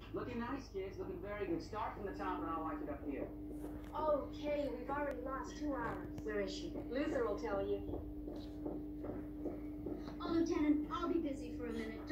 Looking nice, kids. Looking very good. Start from the top and I'll watch it up here. Okay, we've already lost 2 hours. Where is she? Luther will tell you. Oh, Lieutenant, I'll be busy for a minute.